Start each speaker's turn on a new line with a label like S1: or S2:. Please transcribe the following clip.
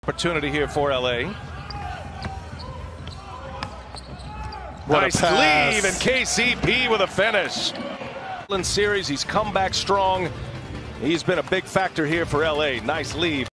S1: Opportunity here for LA.
S2: Nice
S1: leave, and KCP with a finish. Series, he's come back strong. He's been a big factor here for LA. Nice leave.